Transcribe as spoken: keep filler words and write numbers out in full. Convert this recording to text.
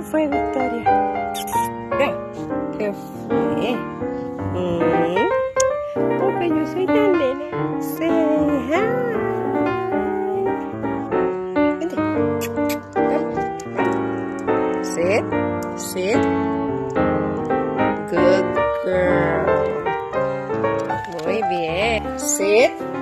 fue, Victoria? ¿Qué fue? Mm. Porque yo soy la nena. Say hi. Vente. Sit. Sit. Good girl. Muy bien. Sit.